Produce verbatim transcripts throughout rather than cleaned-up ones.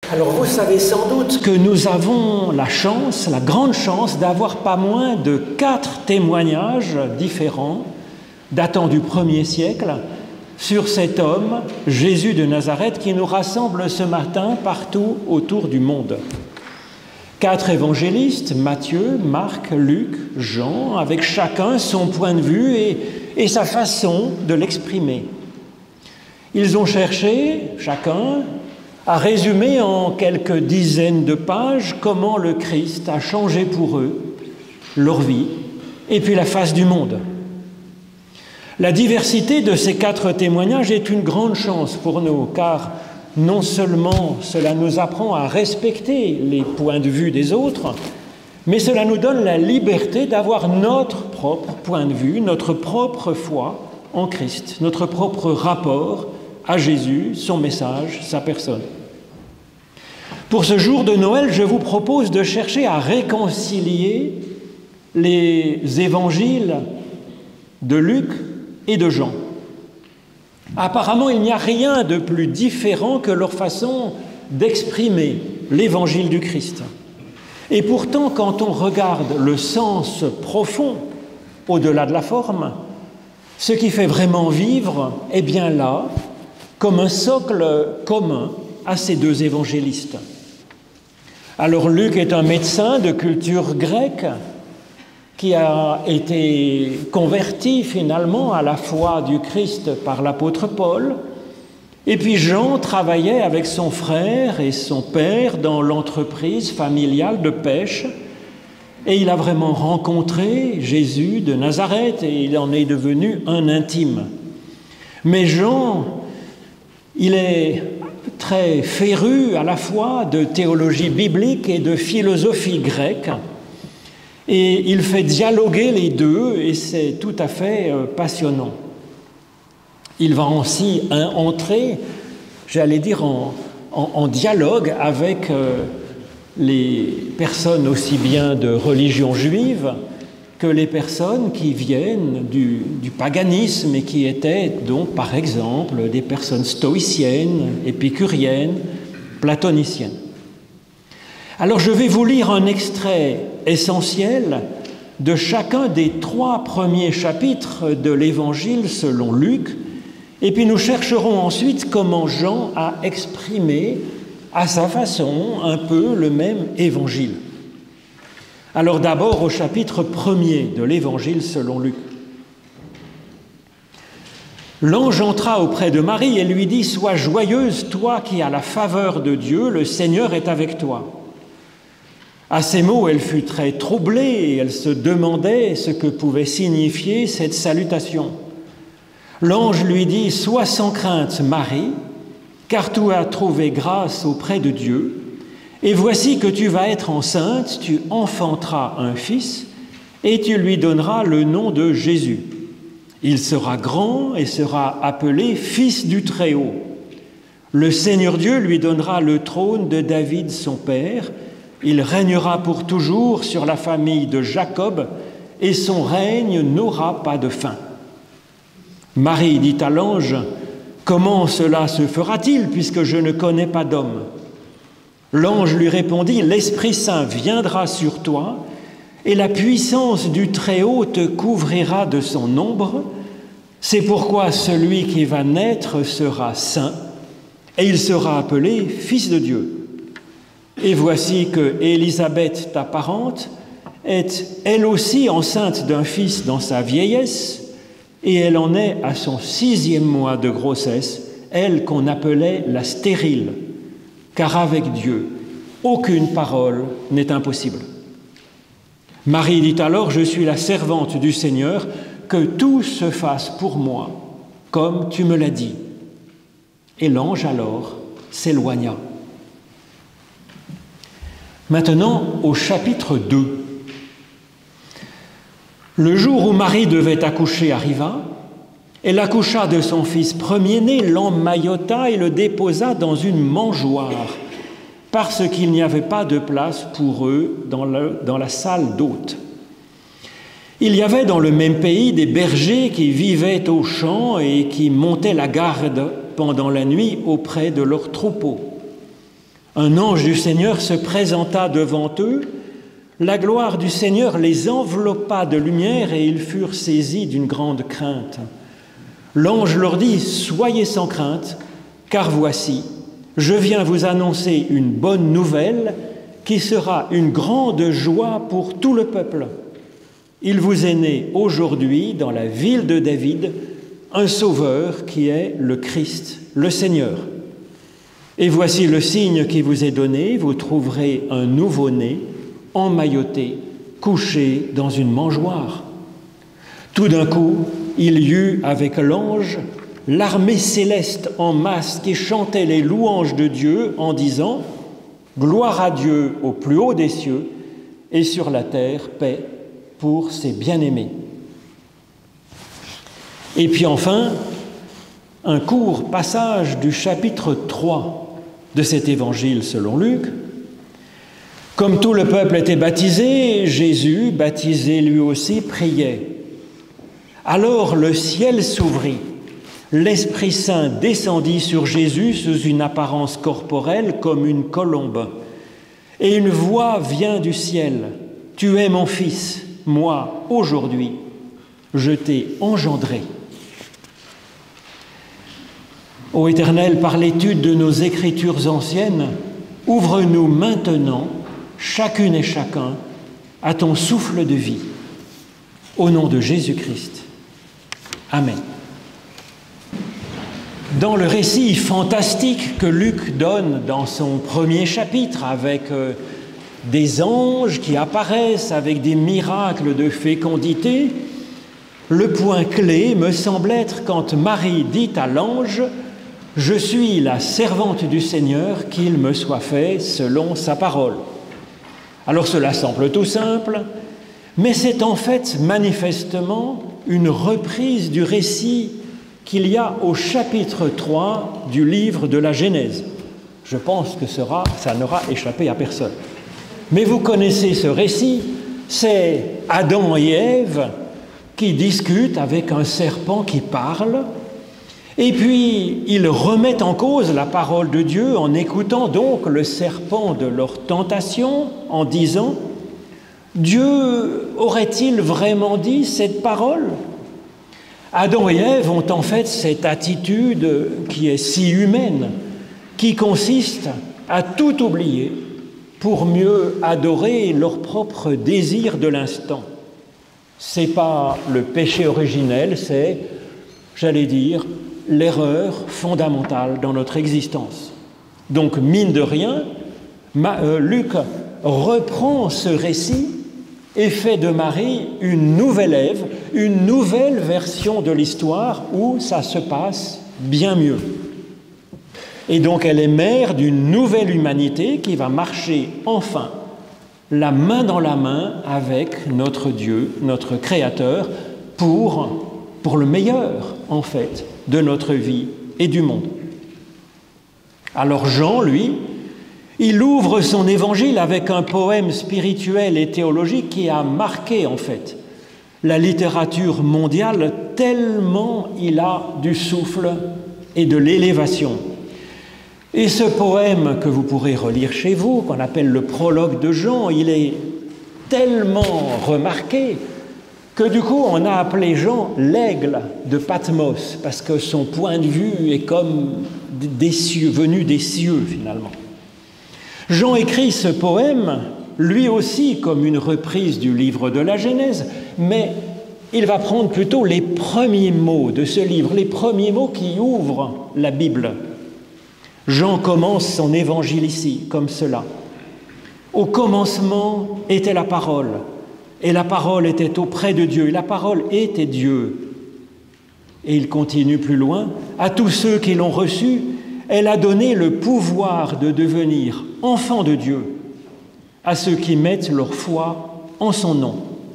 Alors vous savez sans doute que nous avons la chance, la grande chance d'avoir pas moins de quatre témoignages différents datant du premier siècle sur cet homme, Jésus de Nazareth, qui nous rassemble ce matin partout autour du monde. Quatre évangélistes, Matthieu, Marc, Luc, Jean, avec chacun son point de vue et, et sa façon de l'exprimer. Ils ont cherché, chacun, à résumer en quelques dizaines de pages comment le Christ a changé pour eux leur vie et puis la face du monde. La diversité de ces quatre témoignages est une grande chance pour nous, car non seulement cela nous apprend à respecter les points de vue des autres, mais cela nous donne la liberté d'avoir notre propre point de vue, notre propre foi en Christ, notre propre rapport à Jésus, son message, sa personne. Pour ce jour de Noël, je vous propose de chercher à réconcilier les évangiles de Luc et de Jean. Apparemment, il n'y a rien de plus différent que leur façon d'exprimer l'évangile du Christ. Et pourtant, quand on regarde le sens profond, au-delà de la forme, ce qui fait vraiment vivre est bien là, comme un socle commun à ces deux évangélistes. Alors Luc est un médecin de culture grecque qui a été converti finalement à la foi du Christ par l'apôtre Paul. Et puis Jean travaillait avec son frère et son père dans l'entreprise familiale de pêche. Et il a vraiment rencontré Jésus de Nazareth et il en est devenu un intime. Mais Jean, il est très féru à la fois de théologie biblique et de philosophie grecque. Et il fait dialoguer les deux et c'est tout à fait passionnant. Il va ainsi entrer, j'allais dire, en, en, en dialogue avec les personnes aussi bien de religion juive que les personnes qui viennent du, du paganisme et qui étaient donc, par exemple, des personnes stoïciennes, épicuriennes, platoniciennes. Alors je vais vous lire un extrait essentiel de chacun des trois premiers chapitres de l'Évangile selon Luc, et puis nous chercherons ensuite comment Jean a exprimé à sa façon un peu le même Évangile. Alors d'abord au chapitre premier de l'Évangile selon Luc. L'ange entra auprès de Marie et lui dit « Sois joyeuse, toi qui as la faveur de Dieu, le Seigneur est avec toi. » À ces mots, elle fut très troublée et elle se demandait ce que pouvait signifier cette salutation. L'ange lui dit « Sois sans crainte, Marie, car tu as trouvé grâce auprès de Dieu, et voici que tu vas être enceinte, tu enfanteras un fils, et tu lui donneras le nom de Jésus. Il sera grand et sera appelé Fils du Très-Haut. Le Seigneur Dieu lui donnera le trône de David son père. Il régnera pour toujours sur la famille de Jacob et son règne n'aura pas de fin. » Marie dit à l'ange « Comment cela se fera-t-il puisque je ne connais pas d'homme ?» L'ange lui répondit « L'Esprit Saint viendra sur toi et la puissance du Très-Haut te couvrira de son ombre. C'est pourquoi celui qui va naître sera saint et il sera appelé Fils de Dieu. Et voici que Élisabeth, ta parente, est elle aussi enceinte d'un fils dans sa vieillesse, et elle en est à son sixième mois de grossesse, elle qu'on appelait la stérile, car avec Dieu, aucune parole n'est impossible. Marie dit alors, je suis la servante du Seigneur, que tout se fasse pour moi, comme tu me l'as dit. Et l'ange alors s'éloigna. Maintenant, au chapitre deux. Le jour où Marie devait accoucher arriva, elle accoucha de son fils premier-né, l'emmaillota et le déposa dans une mangeoire, parce qu'il n'y avait pas de place pour eux dans, le, dans la salle d'hôtes. Il y avait dans le même pays des bergers qui vivaient aux champs et qui montaient la garde pendant la nuit auprès de leurs troupeaux. Un ange du Seigneur se présenta devant eux. La gloire du Seigneur les enveloppa de lumière et ils furent saisis d'une grande crainte. L'ange leur dit « Soyez sans crainte, car voici, je viens vous annoncer une bonne nouvelle qui sera une grande joie pour tout le peuple. Il vous est né aujourd'hui dans la ville de David un sauveur qui est le Christ, le Seigneur. Et voici le signe qui vous est donné, vous trouverez un nouveau-né emmailloté, couché dans une mangeoire. » Tout d'un coup, il y eut avec l'ange l'armée céleste en masse qui chantait les louanges de Dieu en disant « Gloire à Dieu au plus haut des cieux et sur la terre, paix pour ses bien-aimés. » Et puis enfin, un court passage du chapitre trois de cet évangile selon Luc. Comme tout le peuple était baptisé, Jésus, baptisé lui aussi, priait. Alors le ciel s'ouvrit, l'Esprit Saint descendit sur Jésus sous une apparence corporelle comme une colombe. Et une voix vient du ciel, « Tu es mon Fils, moi, aujourd'hui, je t'ai engendré. » Ô Éternel, par l'étude de nos Écritures anciennes, ouvre-nous maintenant, chacune et chacun, à ton souffle de vie. Au nom de Jésus-Christ. Amen. Dans le récit fantastique que Luc donne dans son premier chapitre, avec euh, des anges qui apparaissent, avec des miracles de fécondité, le point clé me semble être quand Marie dit à l'ange « Je suis la servante du Seigneur, qu'il me soit fait selon sa parole. » Alors cela semble tout simple, mais c'est en fait manifestement une reprise du récit qu'il y a au chapitre trois du livre de la Genèse. Je pense que sera, ça n'aura échappé à personne. Mais vous connaissez ce récit, c'est Adam et Ève qui discutent avec un serpent qui parle, et puis ils remettent en cause la parole de Dieu en écoutant donc le serpent de leur tentation, en disant « Dieu aurait-il vraiment dit cette parole ?» Adam et Ève ont en fait cette attitude qui est si humaine, qui consiste à tout oublier pour mieux adorer leur propre désir de l'instant. Ce n'est pas le péché originel, c'est, j'allais dire, l'erreur fondamentale dans notre existence. Donc, mine de rien, Ma, euh, Luc reprend ce récit et fait de Marie une nouvelle Ève, une nouvelle version de l'histoire où ça se passe bien mieux. Et donc elle est mère d'une nouvelle humanité qui va marcher enfin la main dans la main avec notre Dieu, notre Créateur, pour, pour le meilleur, en fait, de notre vie et du monde. Alors Jean, lui, il ouvre son évangile avec un poème spirituel et théologique qui a marqué, en fait, la littérature mondiale tellement il a du souffle et de l'élévation. Et ce poème que vous pourrez relire chez vous, qu'on appelle le prologue de Jean, il est tellement remarqué que du coup on a appelé Jean l'aigle de Patmos, parce que son point de vue est comme des cieux, venu des cieux finalement. Jean écrit ce poème, lui aussi comme une reprise du livre de la Genèse, mais il va prendre plutôt les premiers mots de ce livre, les premiers mots qui ouvrent la Bible. Jean commence son évangile ici, comme cela. Au commencement était la parole, et la parole était auprès de Dieu, et la parole était Dieu. Et il continue plus loin, à tous ceux qui l'ont reçu, elle a donné le pouvoir de devenir enfants de Dieu, à ceux qui mettent leur foi en son nom.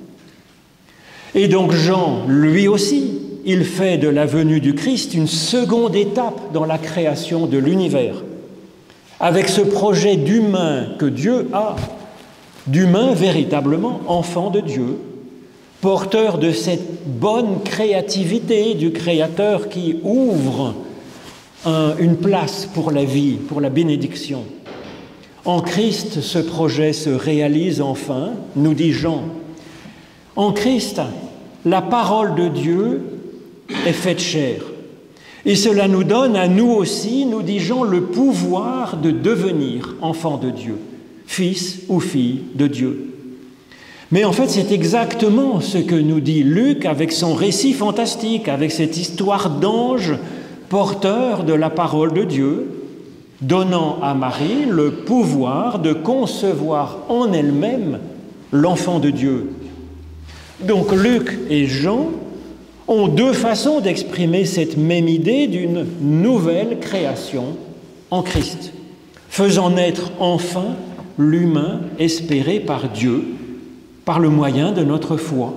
Et donc Jean, lui aussi, il fait de la venue du Christ une seconde étape dans la création de l'univers, avec ce projet d'humain que Dieu a, d'humain véritablement enfant de Dieu, porteur de cette bonne créativité du Créateur qui ouvre un, une place pour la vie, pour la bénédiction. En Christ, ce projet se réalise enfin, nous dit Jean. En Christ, la parole de Dieu est faite chair. Et cela nous donne à nous aussi, nous dit Jean, le pouvoir de devenir enfants de Dieu, fils ou fille de Dieu. Mais en fait, c'est exactement ce que nous dit Luc avec son récit fantastique, avec cette histoire d'ange porteur de la parole de Dieu, donnant à Marie le pouvoir de concevoir en elle-même l'enfant de Dieu. Donc Luc et Jean ont deux façons d'exprimer cette même idée d'une nouvelle création en Christ, faisant naître enfin l'humain espéré par Dieu, par le moyen de notre foi.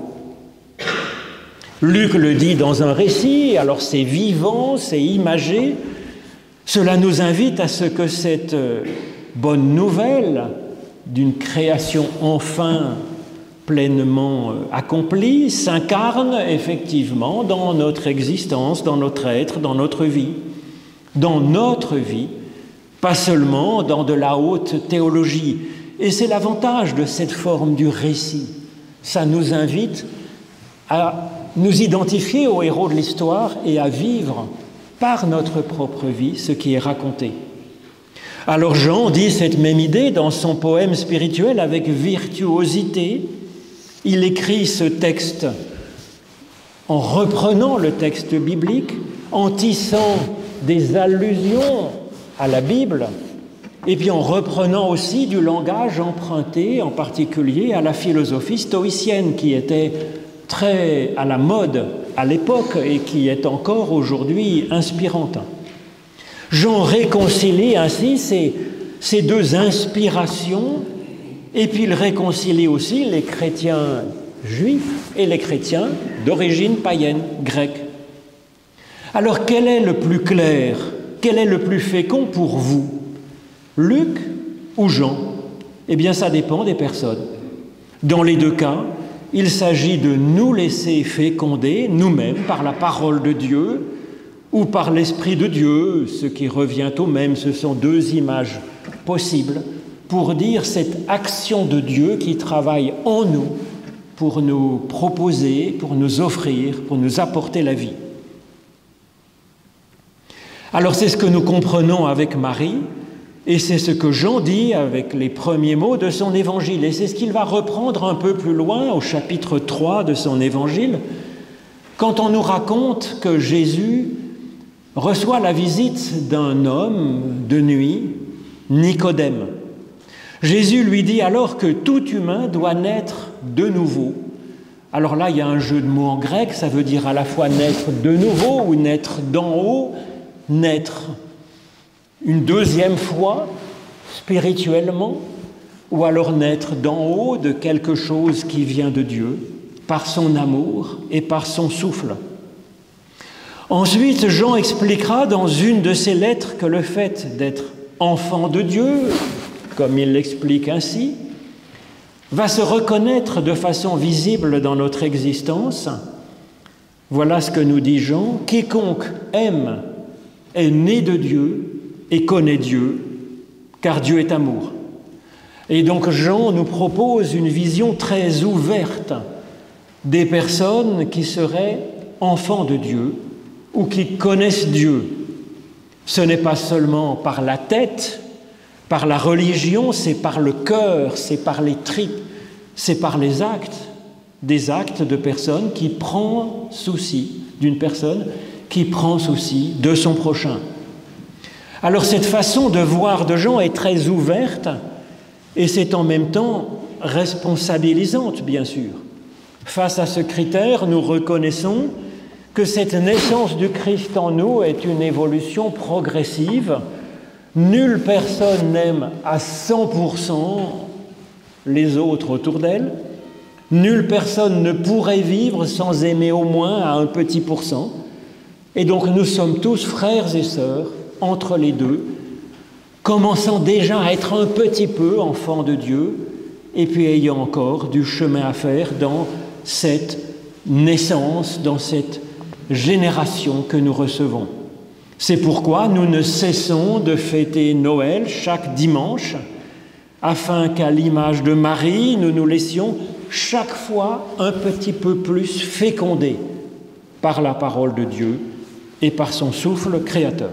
Luc le dit dans un récit, alors c'est vivant, c'est imagé. Cela nous invite à ce que cette bonne nouvelle d'une création enfin pleinement accomplie s'incarne effectivement dans notre existence, dans notre être, dans notre vie, dans notre vie, pas seulement dans de la haute théologie. Et c'est l'avantage de cette forme du récit. Ça nous invite à nous identifier aux héros de l'histoire et à vivre par notre propre vie ce qui est raconté. Alors Jean dit cette même idée dans son poème spirituel avec virtuosité. Il écrit ce texte en reprenant le texte biblique, en tissant des allusions à la Bible, et puis en reprenant aussi du langage emprunté, en particulier à la philosophie stoïcienne, qui était très à la mode à l'époque et qui est encore aujourd'hui inspirante. Jean réconcilie ainsi ces, ces deux inspirations, et puis il réconcilie aussi les chrétiens juifs et les chrétiens d'origine païenne, grecque. Alors quel est le plus clair, quel est le plus fécond pour vous, Luc ou Jean? Eh bien, ça dépend des personnes. Dans les deux cas, il s'agit de nous laisser féconder nous-mêmes par la parole de Dieu ou par l'Esprit de Dieu, ce qui revient au même. Ce sont deux images possibles pour dire cette action de Dieu qui travaille en nous pour nous proposer, pour nous offrir, pour nous apporter la vie. Alors c'est ce que nous comprenons avec Marie, et c'est ce que Jean dit avec les premiers mots de son évangile. Et c'est ce qu'il va reprendre un peu plus loin, au chapitre trois de son évangile, quand on nous raconte que Jésus reçoit la visite d'un homme de nuit, Nicodème. Jésus lui dit alors que tout humain doit naître de nouveau. Alors là, il y a un jeu de mots en grec, ça veut dire à la fois naître de nouveau ou naître d'en haut, naître une deuxième fois spirituellement, ou alors naître d'en haut de quelque chose qui vient de Dieu, par son amour et par son souffle. Ensuite, Jean expliquera dans une de ses lettres que le fait d'être enfant de Dieu, comme il l'explique ainsi, va se reconnaître de façon visible dans notre existence. Voilà ce que nous dit Jean: « Quiconque aime est né de Dieu et connaît Dieu, car Dieu est amour. » Et donc Jean nous propose une vision très ouverte des personnes qui seraient enfants de Dieu ou qui connaissent Dieu. Ce n'est pas seulement par la tête, par la religion, c'est par le cœur, c'est par les tripes, c'est par les actes, des actes de personnes qui prennent souci, d'une personne qui prend souci de son prochain. Alors cette façon de voir de Jean est très ouverte et c'est en même temps responsabilisante, bien sûr. Face à ce critère, nous reconnaissons que cette naissance du Christ en nous est une évolution progressive. Nulle personne n'aime à cent pour cent les autres autour d'elle. Nulle personne ne pourrait vivre sans aimer au moins à un petit pourcent. Et donc nous sommes tous frères et sœurs entre les deux, commençant déjà à être un petit peu enfants de Dieu, et puis ayant encore du chemin à faire dans cette naissance, dans cette génération que nous recevons. C'est pourquoi nous ne cessons de fêter Noël chaque dimanche afin qu'à l'image de Marie, nous nous laissions chaque fois un petit peu plus féconder par la parole de Dieu et par son souffle créateur.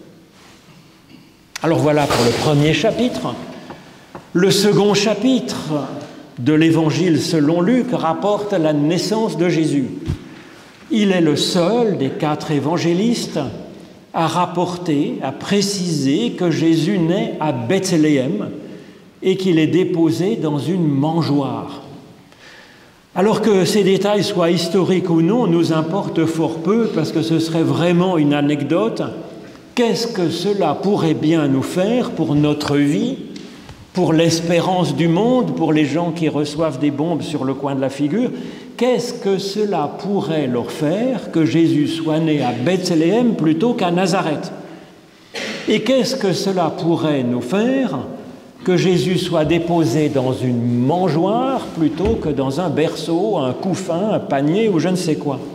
Alors voilà pour le premier chapitre. Le second chapitre de l'Évangile selon Luc rapporte la naissance de Jésus. Il est le seul des quatre évangélistes à rapporter, à préciser que Jésus naît à Bethléem et qu'il est déposé dans une mangeoire. Alors que ces détails soient historiques ou non, nous importe fort peu parce que ce serait vraiment une anecdote. Qu'est-ce que cela pourrait bien nous faire pour notre vie, pour l'espérance du monde, pour les gens qui reçoivent des bombes sur le coin de la figure? Qu'est-ce que cela pourrait leur faire que Jésus soit né à Bethléem plutôt qu'à Nazareth? Et qu'est-ce que cela pourrait nous faire que Jésus soit déposé dans une mangeoire plutôt que dans un berceau, un couffin, un panier ou je ne sais quoi?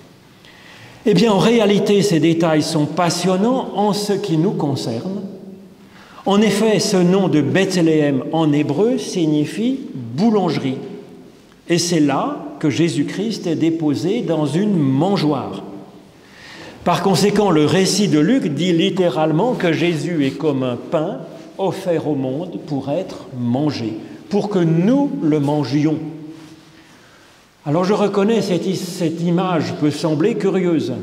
Eh bien, en réalité, ces détails sont passionnants en ce qui nous concerne. En effet, ce nom de Bethléem en hébreu signifie boulangerie. Et c'est là que Jésus-Christ est déposé dans une mangeoire. Par conséquent, le récit de Luc dit littéralement que Jésus est comme un pain offert au monde pour être mangé, pour que nous le mangions. Alors je reconnais, cette, cette image peut sembler curieuse,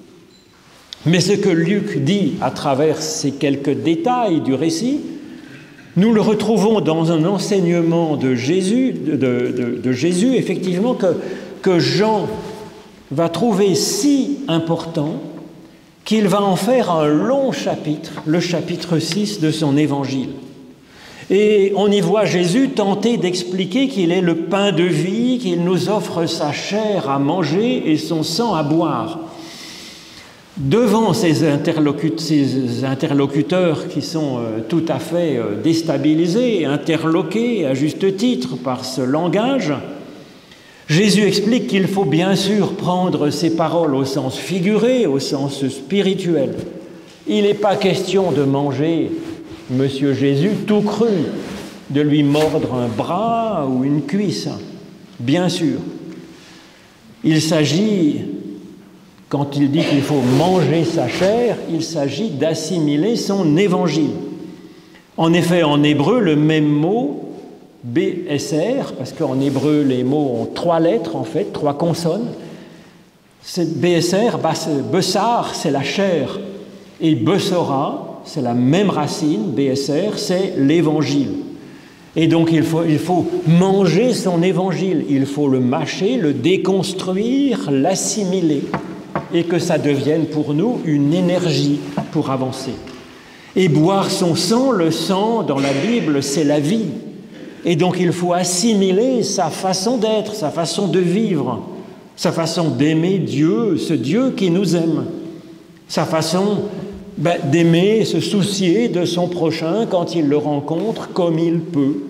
mais ce que Luc dit à travers ces quelques détails du récit, nous le retrouvons dans un enseignement de Jésus, de, de, de Jésus effectivement, que, que Jean va trouver si important qu'il va en faire un long chapitre, le chapitre six de son évangile. Et on y voit Jésus tenter d'expliquer qu'il est le pain de vie, qu'il nous offre sa chair à manger et son sang à boire. Devant ces, interlocut- ces interlocuteurs qui sont euh, tout à fait euh, déstabilisés, interloqués à juste titre par ce langage, Jésus explique qu'il faut bien sûr prendre ces paroles au sens figuré, au sens spirituel. Il n'est pas question de manger Monsieur Jésus tout cru, de lui mordre un bras ou une cuisse, bien sûr. Il s'agit, quand il dit qu'il faut manger sa chair, il s'agit d'assimiler son évangile. En effet, en hébreu, le même mot, B S R, parce qu'en hébreu, les mots ont trois lettres, en fait, trois consonnes. C'est B S R, Bessar, c'est la chair, et Bessora, c'est la même racine, B S R, c'est l'évangile. Et donc il faut, il faut manger son évangile, il faut le mâcher, le déconstruire, l'assimiler, et que ça devienne pour nous une énergie pour avancer. Et boire son sang, le sang dans la Bible, c'est la vie. Et donc il faut assimiler sa façon d'être, sa façon de vivre, sa façon d'aimer Dieu, ce Dieu qui nous aime, sa façon ben, d'aimer, se soucier de son prochain quand il le rencontre comme il peut.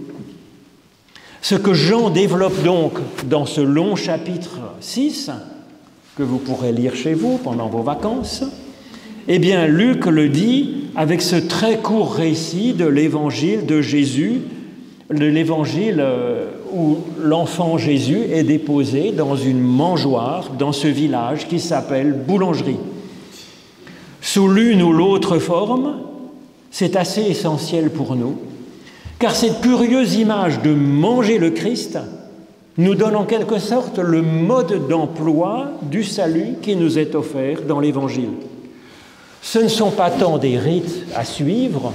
Ce que Jean développe donc dans ce long chapitre six, que vous pourrez lire chez vous pendant vos vacances, eh bien Luc le dit avec ce très court récit de l'évangile de Jésus, de l'évangile où l'enfant Jésus est déposé dans une mangeoire dans ce village qui s'appelle Boulangerie. Sous l'une ou l'autre forme, c'est assez essentiel pour nous, car cette curieuse image de manger le Christ nous donne en quelque sorte le mode d'emploi du salut qui nous est offert dans l'Évangile. Ce ne sont pas tant des rites à suivre.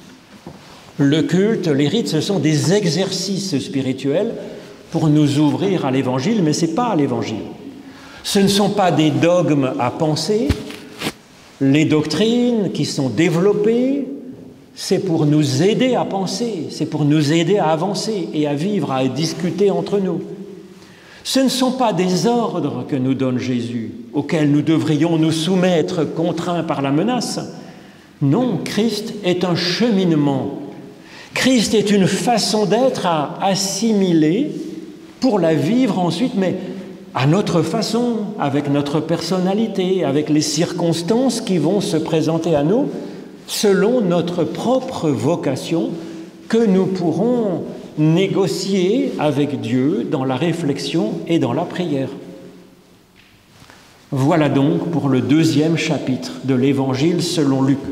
Le culte, les rites, ce sont des exercices spirituels pour nous ouvrir à l'Évangile, mais ce n'est pas l'Évangile. Ce ne sont pas des dogmes à penser. Les doctrines qui sont développées, c'est pour nous aider à penser, c'est pour nous aider à avancer et à vivre, à discuter entre nous. Ce ne sont pas des ordres que nous donne Jésus, auxquels nous devrions nous soumettre, contraints par la menace. Non, Christ est un cheminement. Christ est une façon d'être à assimiler pour la vivre ensuite, mais à notre façon, avec notre personnalité, avec les circonstances qui vont se présenter à nous, selon notre propre vocation que nous pourrons négocier avec Dieu dans la réflexion et dans la prière. Voilà donc pour le deuxième chapitre de l'Évangile selon Luc.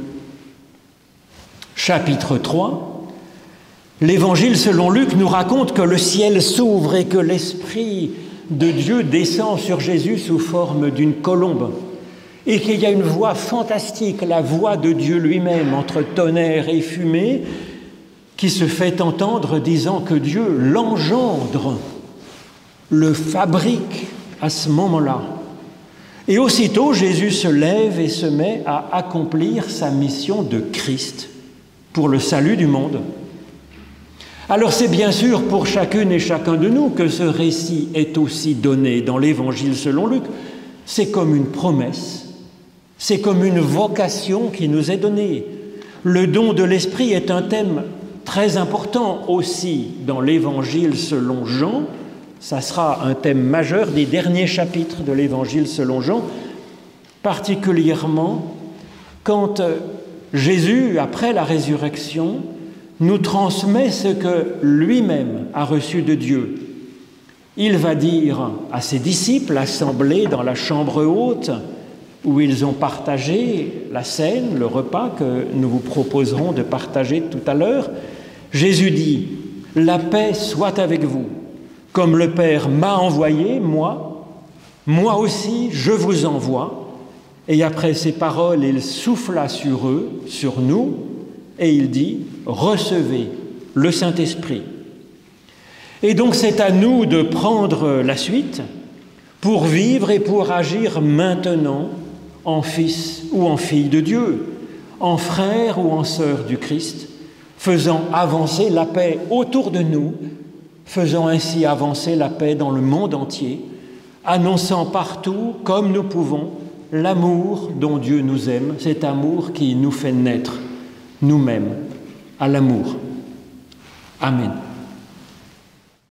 Chapitre trois. L'Évangile selon Luc nous raconte que le ciel s'ouvre et que l'Esprit de Dieu descend sur Jésus sous forme d'une colombe et qu'il y a une voix fantastique, la voix de Dieu lui-même entre tonnerre et fumée, qui se fait entendre disant que Dieu l'engendre, le fabrique à ce moment-là. Et aussitôt, Jésus se lève et se met à accomplir sa mission de Christ pour le salut du monde. Alors c'est bien sûr pour chacune et chacun de nous que ce récit est aussi donné dans l'Évangile selon Luc. C'est comme une promesse, c'est comme une vocation qui nous est donnée. Le don de l'Esprit est un thème très important aussi dans l'Évangile selon Jean. Ça sera un thème majeur des derniers chapitres de l'Évangile selon Jean, particulièrement quand Jésus, après la résurrection, nous transmet ce que lui-même a reçu de Dieu. Il va dire à ses disciples assemblés dans la chambre haute, où ils ont partagé la scène, le repas que nous vous proposerons de partager tout à l'heure, Jésus dit « La paix soit avec vous. Comme le Père m'a envoyé, moi, moi aussi je vous envoie. » Et après ces paroles, il souffla sur eux, sur nous, et il dit « Recevez le Saint-Esprit. » Et donc c'est à nous de prendre la suite pour vivre et pour agir maintenant en fils ou en fille de Dieu, en frère ou en sœur du Christ, faisant avancer la paix autour de nous, faisant ainsi avancer la paix dans le monde entier, annonçant partout, comme nous pouvons, l'amour dont Dieu nous aime, cet amour qui nous fait naître nous-mêmes à l'amour. Amen.